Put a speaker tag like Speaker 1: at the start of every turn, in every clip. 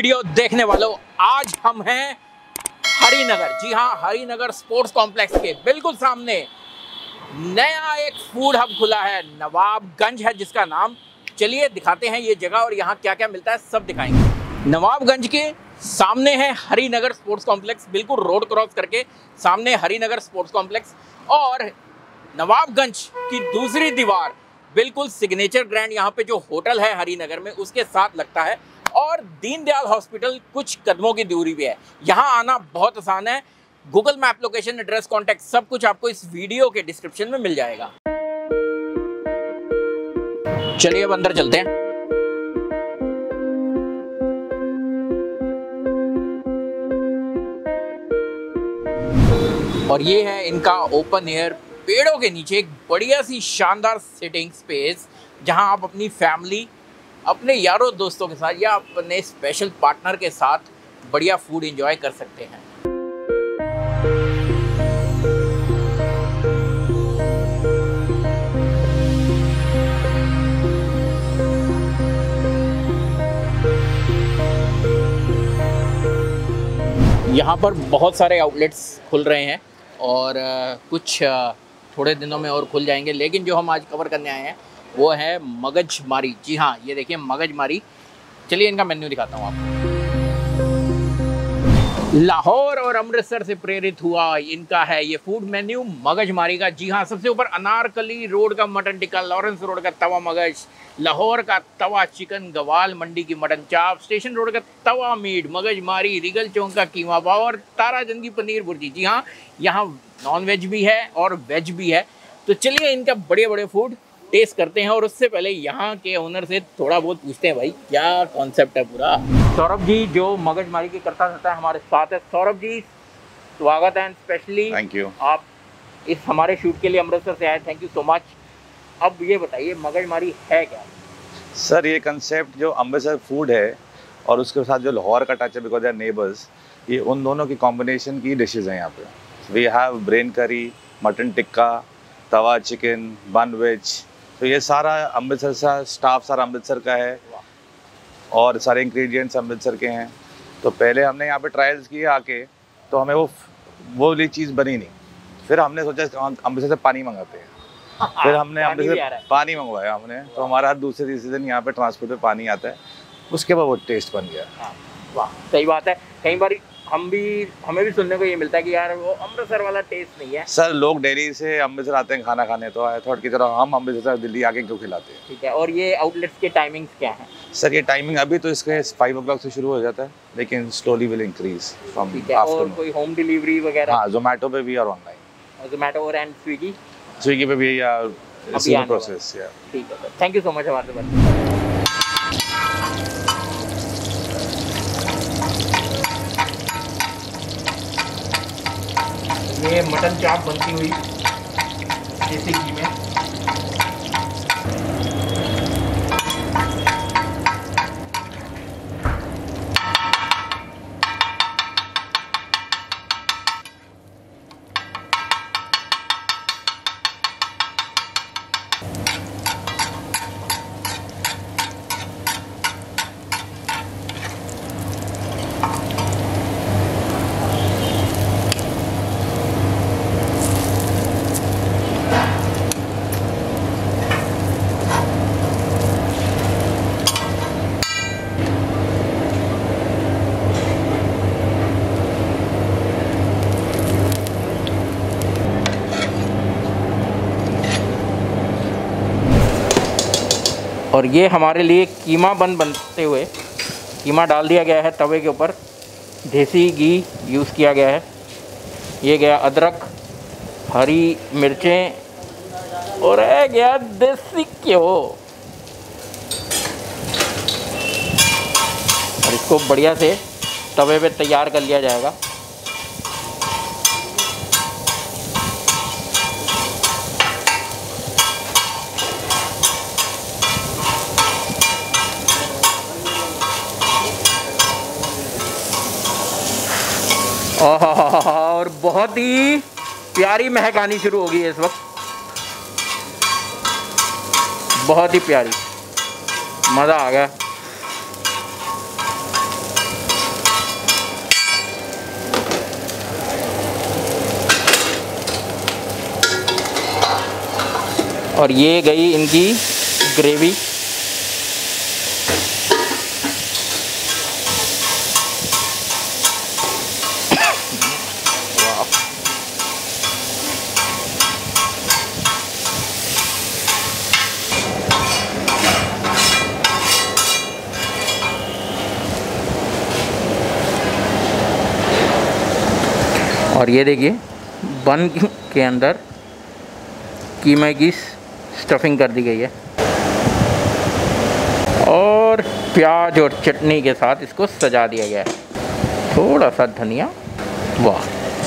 Speaker 1: Video देखने वालों, आज हम हैं हरिनगर। जी हाँ, हरिनगर स्पोर्ट्स कॉम्प्लेक्स के बिल्कुल सामने नया एक फूड हब खुला है, नवाबगंज है जिसका नाम। चलिए दिखाते हैं ये जगह और यहाँ क्या क्या मिलता है, सब दिखाएंगे। नवाबगंज के सामने है हरिनगर स्पोर्ट्स कॉम्प्लेक्स, बिल्कुल रोड क्रॉस करके सामने हरिनगर स्पोर्ट्स कॉम्प्लेक्स। और नवाबगंज की दूसरी दीवार बिल्कुल सिग्नेचर ग्रैंड, यहाँ पे जो होटल है हरिनगर में उसके साथ लगता है। और दीनदयाल हॉस्पिटल कुछ कदमों की दूरी पे है। यहाँ आना बहुत आसान है। Google map location, address, contact सब कुछ आपको इस वीडियो के डिस्क्रिप्शन में मिल जाएगा। चलिए अब अंदर चलते हैं। और ये है इनका ओपन एयर, पेड़ों के नीचे एक बढ़िया सी शानदार सिटिंग स्पेस, जहां आप अपनी फैमिली, अपने यारों दोस्तों के साथ या अपने स्पेशल पार्टनर के साथ बढ़िया फूड एंजॉय कर सकते हैं। यहाँ पर बहुत सारे आउटलेट्स खुल रहे हैं और कुछ थोड़े दिनों में और खुल जाएंगे, लेकिन जो हम आज कवर करने आए हैं वो है मगजमारी। जी हाँ, ये देखिए मगजमारी। चलिए इनका मेन्यू दिखाता हूँ आपको। लाहौर और अमृतसर से प्रेरित हुआ इनका है ये फूड मेन्यू मगजमारी का। जी हाँ, सबसे ऊपर अनारकली रोड का मटन टिक्का, लॉरेंस रोड का तवा मगज, लाहौर का तवा चिकन, गवाल मंडी की मटन चाप, स्टेशन रोड का तवा मीट, मगजमारी, रिगल चौक का कीमा पाव और ताराचंद की पनीर भुर्जी। जी हाँ, यहाँ नॉन वेज भी है और वेज भी है। तो चलिए इनका बड़े बड़े फूड टेस्ट करते हैं। और उससे पहले यहाँ के ओनर से थोड़ा बहुत पूछते हैं, भाई क्या कॉन्सेप्ट है पूरा। सौरभ जी जो मगजमारी की करता रहता है हमारे साथ है। सौरभ जी स्वागत है, स्पेशली
Speaker 2: थैंक यू।
Speaker 1: आप इस हमारे शूट के लिए अमृतसर से आए, थैंक यू सो मच। अब ये बताइए मगजमारी है क्या?
Speaker 2: सर ये कंसेप्ट जो अमृतसर फूड है और उसके साथ जो लाहौर का टच है, बिकॉज आर नेबर्स, ये उन दोनों की कॉम्बिनेशन की डिशेज हैं यहाँ पे। We have brain curry, mutton tikka, tawa chicken, bun veg. तो ये सारा अमृतसर का स्टाफ सारा अमृतसर का है और सारे इंग्रेडिएंट्स अमृतसर के हैं। तो पहले हमने यहाँ पे ट्रायल्स किए आके, तो हमें वो वाली चीज़ बनी नहीं। फिर हमने सोचा अमृतसर से पानी मंगाते हैं। फिर हमने अमृतसर से पानी मंगवाया हमने, तो हमारा दूसरे तीसरे दिन यहाँ पे ट्रांसपोर्ट पे पानी आता है, उसके बाद वो टेस्ट बन गया।
Speaker 1: वाह, सही बात है। कई बार हमें भी सुनने को ये मिलता है कि यार वो अमृतसर वाला टेस्ट नहीं है।
Speaker 2: सर लोग दिल्ली से अमृतसर आते हैं खाना खाने, तो आई थॉट की तरह हम अमृतसर दिल्ली आके क्यों खिलाते हैं।
Speaker 1: ठीक है, और ये आउटलेट्स के टाइमिंग्स क्या हैं?
Speaker 2: सर ये टाइमिंग अभी तो इसके 5 o'clock से शुरू हो जाता है, लेकिन slowly will increase from afternoon.
Speaker 1: और कोई होम डिलीवरी वगैरह?
Speaker 2: हाँ, जोमेटो पे भी और ऑनलाइन।
Speaker 1: जोमेटो और एंड
Speaker 2: स्विगी पे भी या प्रोसेस।
Speaker 1: ठीक है sir, thank you so much हमारे पास। ये मटन चाप बनती हुई देसी घी में। और ये हमारे लिए कीमा बनते हुए, कीमा डाल दिया गया है तवे के ऊपर, देसी घी यूज़ किया गया है। ये गया अदरक, हरी मिर्चें और है गया देसी घ्यो। और इसको बढ़िया से तवे पे तैयार कर लिया जाएगा। और बहुत ही प्यारी महक आनी शुरू हो गई है इस वक्त, बहुत ही प्यारी, मज़ा आ गया। और ये गई इनकी ग्रेवी। और ये देखिए बन के अंदर कीमा की स्टफिंग कर दी गई है और प्याज और चटनी के साथ इसको सजा दिया गया है। थोड़ा सा धनिया। वाह,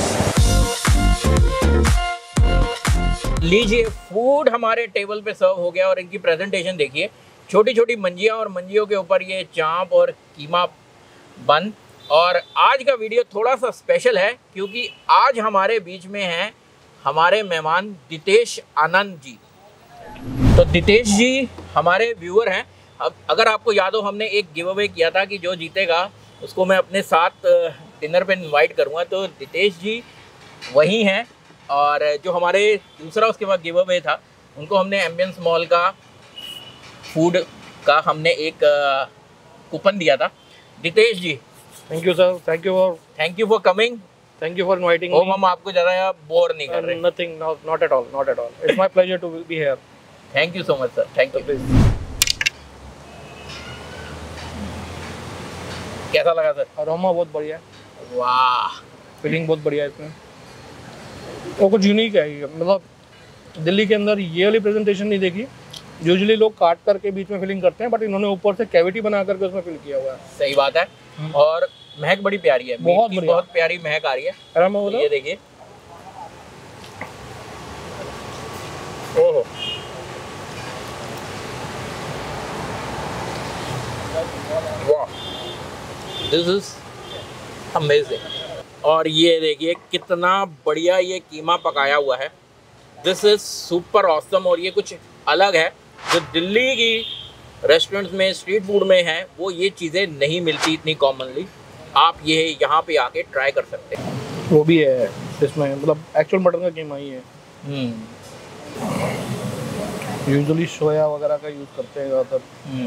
Speaker 1: लीजिए फूड हमारे टेबल पे सर्व हो गया और इनकी प्रेजेंटेशन देखिए। छोटी छोटी मंजियाँ और मंजियों के ऊपर ये चांप और कीमा बन। और आज का वीडियो थोड़ा सा स्पेशल है क्योंकि आज हमारे बीच में हैं हमारे मेहमान दितेश आनंद जी। तो दितेश जी हमारे व्यूअर हैं। अब अगर आपको याद हो, हमने एक गिव अवे किया था कि जो जीतेगा उसको मैं अपने साथ डिनर पे इनवाइट करूंगा। तो दितेश जी वही हैं। और जो हमारे दूसरा उसके बाद गिव अवे था, उनको हमने एम्बियंस मॉल का फूड का हमने एक कूपन दिया था। Ditesh ji,
Speaker 3: thank you sir, thank you for coming, thank you for inviting me.
Speaker 1: हम आपको ज़्यादा बोर नहीं कर रहे।
Speaker 3: Nothing, not at all, not at all. It's my pleasure to be here.
Speaker 1: Thank you so much sir, thank you. कैसा लगा sir?
Speaker 3: Aroma बहुत बढ़िया है।
Speaker 1: वाह,
Speaker 3: फीलिंग बहुत बढ़िया है इसमें। और कुछ यूनिक है ये, मतलब दिल्ली के अंदर ये वाली प्रेजेंटेशन नहीं देखी। यूजुअली लोग काट करके बीच में फिलिंग करते हैं, बट इन्होंने ऊपर से कैविटी बना करके उसमें फिल किया हुआ है।
Speaker 1: सही बात है। और महक बड़ी प्यारी है,
Speaker 3: बहुत बढ़िया,
Speaker 1: बहुत प्यारी महक आ रही है। ये देखिए, ओहो, वाह, दिस इज अमेजिंग। और ये देखिए कितना बढ़िया ये कीमा पकाया हुआ है। This is super awesome. और ये कुछ अलग है जो दिल्ली की रेस्टोरेंट्स में, स्ट्रीट फूड में है, वो ये चीज़ें नहीं मिलती इतनी कॉमनली। आप ये यहाँ पे आके ट्राई कर सकते हैं।
Speaker 3: वो भी है इसमें, मतलब एक्चुअल मटन का कीमा ही है। यूजुअली सोया वगैरह का यूज़ करते हैं ज़्यादातर।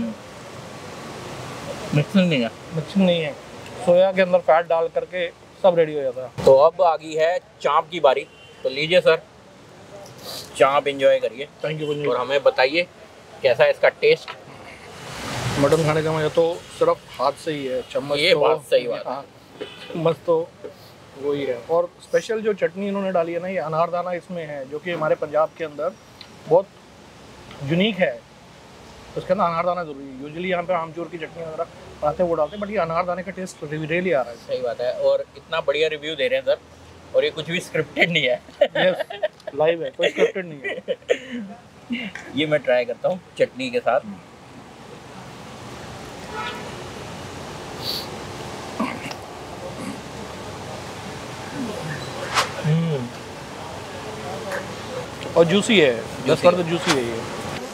Speaker 1: मिक्सिंग नहीं है,
Speaker 3: मिक्सिंग नहीं है, सोया के अंदर फैट डाल करके सब रेडी हो जाता है।
Speaker 1: तो अब आ गई है चाँप की बारी। तो लीजिए सर, चाँप एंजॉय करिए।
Speaker 3: Thank you.
Speaker 1: और हमें बताइए कैसा है इसका टेस्ट।
Speaker 3: मटन खाने का मजा तो सिर्फ हाथ से ही है, चम्मच
Speaker 1: ये
Speaker 3: तो
Speaker 1: बात सही बात।
Speaker 3: हाँ, चम्मच तो वही है। और स्पेशल जो चटनी इन्होंने डाली है ना, ये अनारदाना इसमें है, जो कि हमारे पंजाब के अंदर बहुत यूनिक है। उसके अंदर अनारदाना जरूरी है। यूजुअली यहाँ पे आमचूर की चटनी वगैरह बनाते हैं, वो डालते हैं, बट ये अनारदाने का टेस्ट रियली आ रहा है।
Speaker 1: सही बात है। और इतना बढ़िया रिव्यू दे रहे हैं सर, और ये कुछ भी स्क्रिप्टेड नहीं है।
Speaker 3: यस, लाइव है, कोई स्क्रिप्टेड नहीं है।
Speaker 1: ये मैं ट्राई करता हूँ चटनी के साथ।
Speaker 3: और जूसी है, 10% जूसी है ये।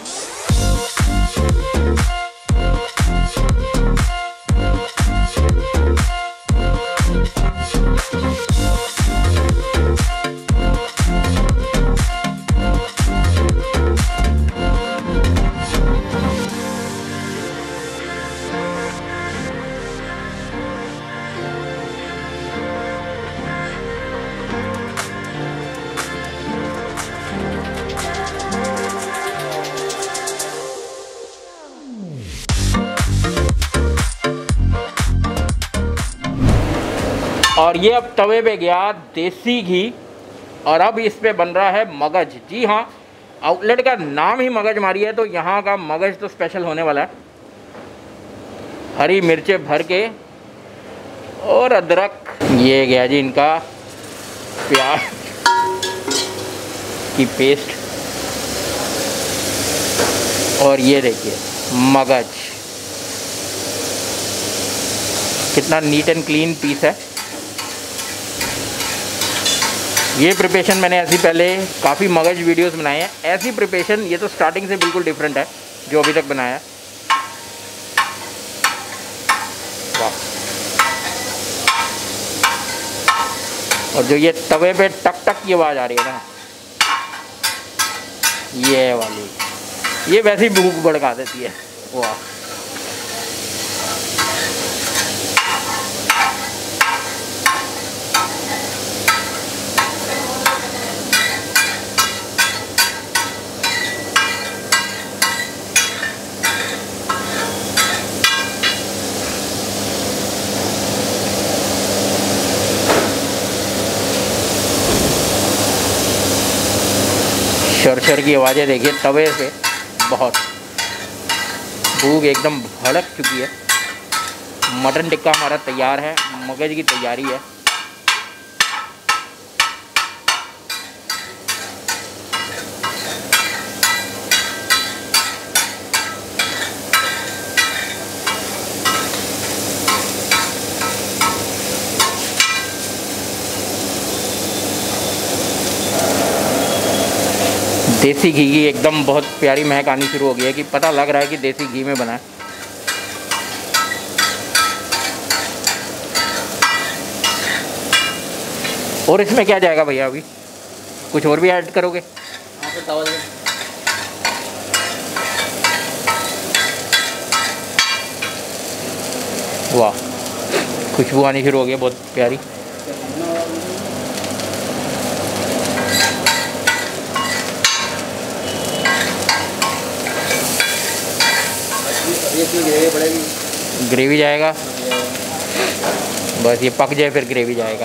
Speaker 1: और ये अब तवे पे गया देसी घी और अब इस पे बन रहा है मगज। जी हाँ, आउटलेट का नाम ही मगज मारी है, तो यहाँ का मगज तो स्पेशल होने वाला है। हरी मिर्चें भर के और अदरक। ये गया जी इनका प्याज की पेस्ट। और ये देखिए मगज, कितना नीट एंड क्लीन पीस है। ये प्रिपरेशन मैंने ऐसी पहले काफ़ी मगज वीडियोस बनाए हैं। ऐसी प्रिपरेशन ये तो स्टार्टिंग से बिल्कुल डिफरेंट है जो अभी तक बनाया है। वाह। और जो ये तवे पे टक टक की आवाज़ आ रही है ना, ये वाली, ये वैसे ही भूख भड़का देती है। वाह, शर की आवाज़ें देखिए तवे से, बहुत भूख एकदम भड़क चुकी है। मटन टिक्का हमारा तैयार है, मगज की तैयारी है। देसी घी की एकदम बहुत प्यारी महक आनी शुरू हो गई है कि पता लग रहा है कि देसी घी में बना है। और इसमें क्या जाएगा भैया, अभी कुछ और भी ऐड करोगे? वाह, खुशबू आनी शुरू हो गई है बहुत प्यारी। ग्रेवी जाएगा, बस ये पक जाए फिर ग्रेवी जाएगा।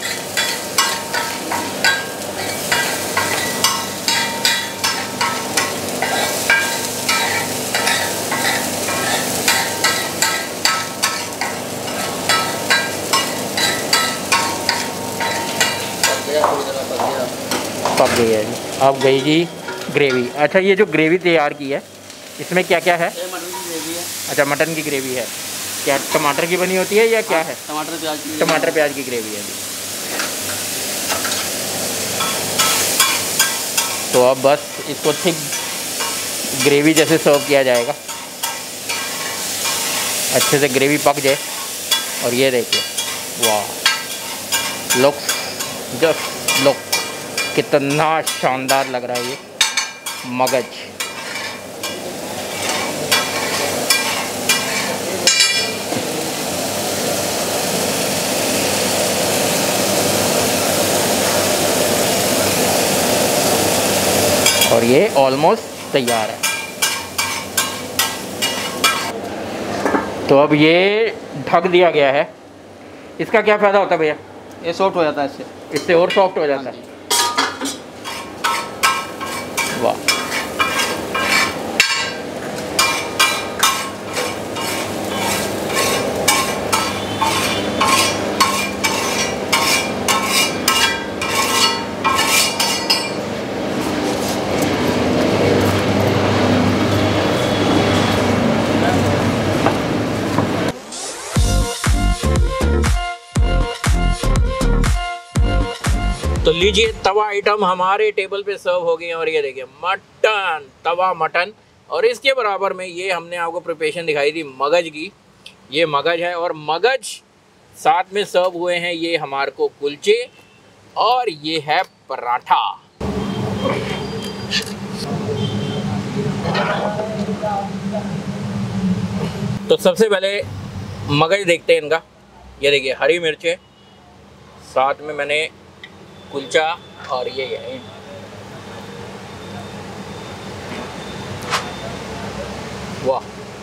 Speaker 1: पक गई है जी, अब गई जी ग्रेवी। अच्छा, ये जो ग्रेवी तैयार की है इसमें क्या क्या है? अच्छा, मटन की ग्रेवी है। क्या टमाटर की बनी होती है या क्या है? टमाटर प्याज की ग्रेवी है जी। तो अब बस इसको थिक ग्रेवी जैसे सर्व किया जाएगा, अच्छे से ग्रेवी पक जाए। और ये देखिए, वाह, लुक, जस्ट लुक, कितना शानदार लग रहा है ये मगज। और ये ऑलमोस्ट तैयार है। तो अब ये ढक दिया गया है। इसका क्या फ़ायदा होता है भैया?
Speaker 4: ये सॉफ्ट हो जाता है
Speaker 1: इससे और सॉफ्ट हो जाता है। वाह, तो लीजिए, तवा आइटम हमारे टेबल पे सर्व हो गए हैं। और ये देखिए मटन, तवा मटन। और इसके बराबर में ये हमने आपको प्रिपरेशन दिखाई थी मगज की, ये मगज है। और मगज साथ में सर्व हुए हैं ये हमारे को कुलचे, और ये है पराठा। तो सबसे पहले मगज देखते हैं इनका। ये देखिए हरी मिर्चें, साथ में मैंने कुलचा, और ये है वाह।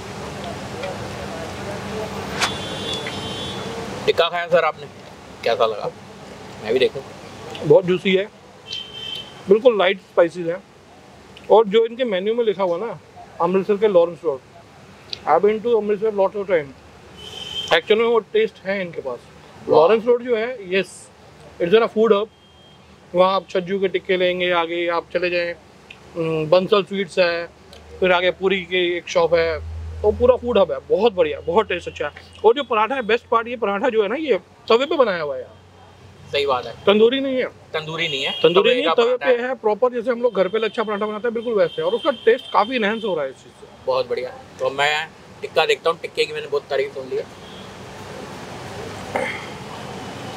Speaker 1: टिक्का खाया सर आपने, कैसा लगा? मैं भी देखूं।
Speaker 3: बहुत जूसी है, बिल्कुल लाइट स्पाइसेस है। और जो इनके मेन्यू में लिखा हुआ ना, अमृतसर के Lawrence road, I been to Amritsar lot of time, actually में वो टेस्ट है इनके पास। लॉरेंस रोड जो है, yes, it's a food hub. वहाँ आप छज्जू के टिक्के लेंगे, आगे आप चले जाएं बंसल स्वीट्स है, फिर आगे पूरी की एक शॉप है, तो पूरा फूड हब है। बहुत बढ़िया, बहुत टेस्ट अच्छा है। और जो पराठा है, बेस्ट पार्ट, ये पराठा जो है ना, ये तवे पे बनाया हुआ है यार।
Speaker 1: सही बात है,
Speaker 3: तंदूरी नहीं है,
Speaker 1: तंदूरी नहीं है,
Speaker 3: तंदूरी नहीं, तवे पे है प्रॉपर, जैसे हम लोग घर पे लच्छा पराठा बनाते हैं, बिल्कुल वैसे। और उसका टेस्ट काफ़ी इनहेंस हो रहा है इस चीज़ से।
Speaker 1: बहुत बढ़िया। तो मैं टिक्का देखता हूँ, टिक्के की मैंने बहुत तारीफ सुन ली है।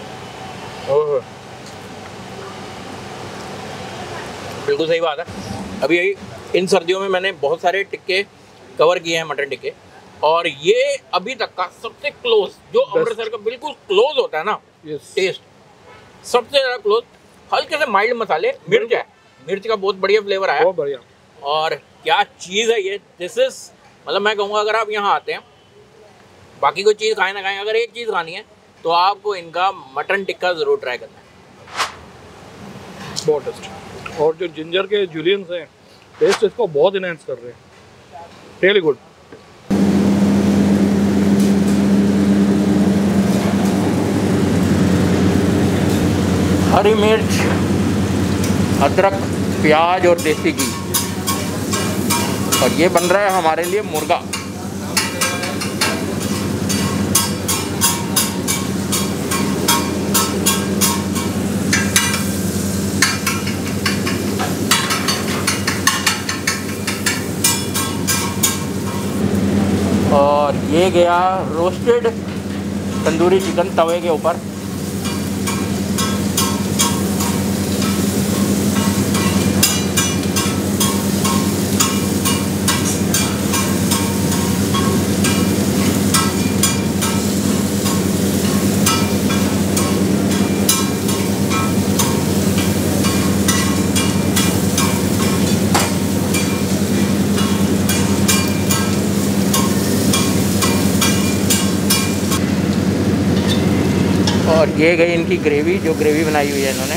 Speaker 1: बिल्कुल सही बात है। अभी इन सर्दियों में मैंने बहुत सारे टिक्के कवर किए हैं, मटन टिक्के, और ये अभी तक का सबसे क्लोज, जो अमृतसर का बिल्कुल क्लोज होता है ना टेस्ट, सबसे ज़्यादा क्लोज। हल्के से माइल्ड मसाले, मिर्च है, मिर्च का बहुत बढ़िया फ्लेवर आया,
Speaker 3: बहुत बढ़िया।
Speaker 1: और क्या चीज़ है ये, दिस इज, मतलब मैं कहूँगा अगर आप यहाँ आते हैं, बाकी कोई चीज़ खाएं ना खाएं, अगर एक चीज़ खानी है तो आपको इनका मटन टिक्का ज़रूर ट्राई करना है।
Speaker 3: बहुत टेस्ट, और जो जिंजर के जूलियंस हैं, टेस्ट इसको बहुत इनहेंस कर रहे हैं, रियली गुड।
Speaker 1: हरी मिर्च, अदरक, प्याज और देसी घी, और ये बन रहा है हमारे लिए मुर्गा। और ये गया रोस्टेड तंदूरी चिकन तवे के ऊपर। और ये गई इनकी ग्रेवी, जो ग्रेवी बनाई हुई है इन्होंने।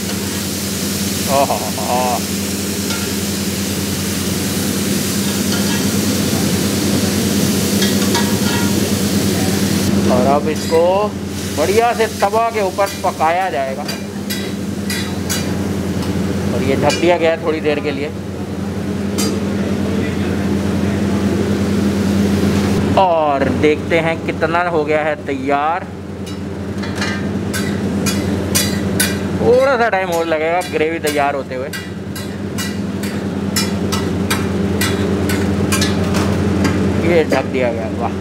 Speaker 1: और अब इसको बढ़िया से तवा के ऊपर पकाया जाएगा, और ये ढक दिया गया थोड़ी देर के लिए। और देखते हैं कितना हो गया है तैयार। थोड़ा सा टाइम और लगेगा ग्रेवी तैयार होते हुए। ये ढक दिया गया, वाह।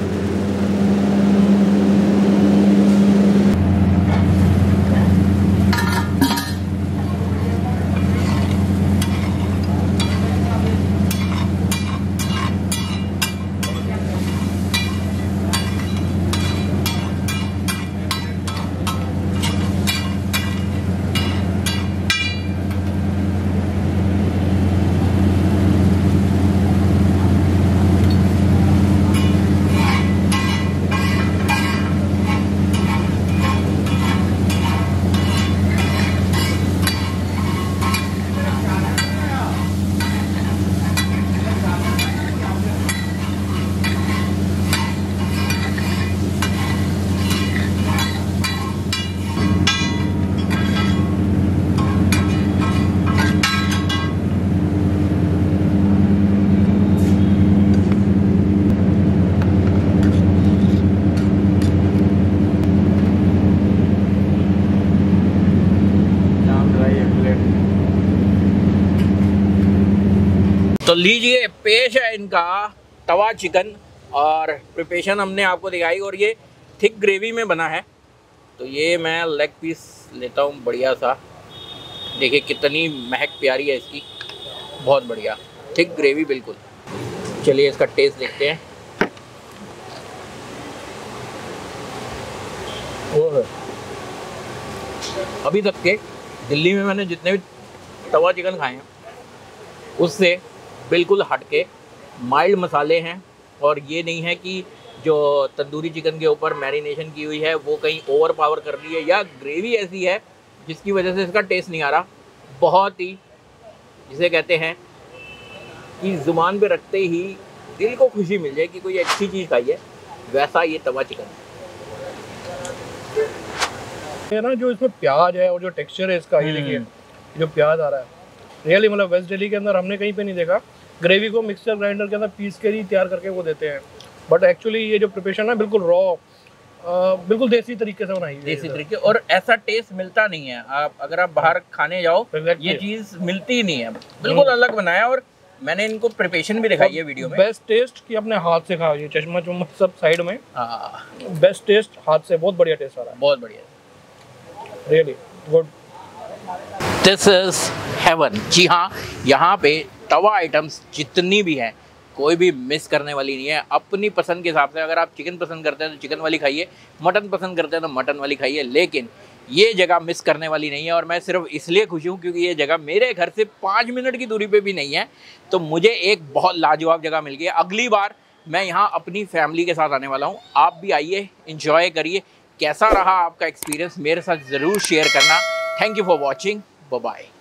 Speaker 1: तो लीजिए, पेश है इनका तवा चिकन, और प्रिपरेशन हमने आपको दिखाई, और ये थिक ग्रेवी में बना है। तो ये मैं लेग पीस लेता हूँ बढ़िया सा। देखिए कितनी महक प्यारी है इसकी, बहुत बढ़िया थिक ग्रेवी बिल्कुल। चलिए इसका टेस्ट देखते हैं। और अभी तक के दिल्ली में मैंने जितने भी तवा चिकन खाए हैं उससे बिल्कुल हटके माइल्ड मसाले हैं, और ये नहीं है कि जो तंदूरी चिकन के ऊपर मैरिनेशन की हुई है वो कहीं ओवर पावर कर रही है, या ग्रेवी ऐसी है जिसकी वजह से इसका टेस्ट नहीं आ रहा। बहुत ही, जिसे कहते हैं कि ज़ुबान पे रखते ही दिल को खुशी मिल जाए कि कोई अच्छी चीज़ खाई है, वैसा ये तवा चिकन
Speaker 3: है ना। जो इसमें प्याज है और जो टेक्सचर है इसका, ये देखिए जो प्याज आ रहा है, रियली मतलब वेस्ट दिल्ली के अंदर हमने कहीं पे नहीं देखा। ग्रेवी को मिक्सर ग्राइंडर के अंदर पीस के ही तैयार करके वो देते हैं, बट एक्चुअली ये जो प्रिपरेशन है बिल्कुल रॉ, बिल्कुल देसी तरीके से बनाई है,
Speaker 1: देसी तरीके, और ऐसा टेस्ट मिलता नहीं है। आप अगर आप बाहर खाने जाओ ये चीज़ मिलती ही नहीं है, बिल्कुल अलग बनाया। और मैंने इनको प्रिपरेशन भी दिखाई है वीडियो में।
Speaker 3: बेस्ट टेस्ट कि अपने हाथ से खाओ, ये चम्मच वम्मच सब साइड में, बेस्ट टेस्ट हाथ से, बहुत बढ़िया टेस्ट आ रहा है,
Speaker 1: बहुत बढ़िया,
Speaker 3: really good.
Speaker 1: This is heaven. जी हाँ, यहाँ पे तवा आइटम्स जितनी भी हैं कोई भी मिस करने वाली नहीं है। अपनी पसंद के हिसाब से, अगर आप चिकन पसंद करते हैं तो चिकन वाली खाइए, मटन पसंद करते हैं तो मटन वाली खाइए, लेकिन ये जगह मिस करने वाली नहीं है। और मैं सिर्फ इसलिए खुश हूँ क्योंकि ये जगह मेरे घर से 5 मिनट की दूरी पे भी नहीं है, तो मुझे एक बहुत लाजवाब जगह मिल गई है। अगली बार मैं यहाँ अपनी फैमिली के साथ आने वाला हूँ, आप भी आइए, इंजॉय करिए। कैसा रहा आपका एक्सपीरियंस मेरे साथ ज़रूर शेयर करना। Thank you for watching, bye bye.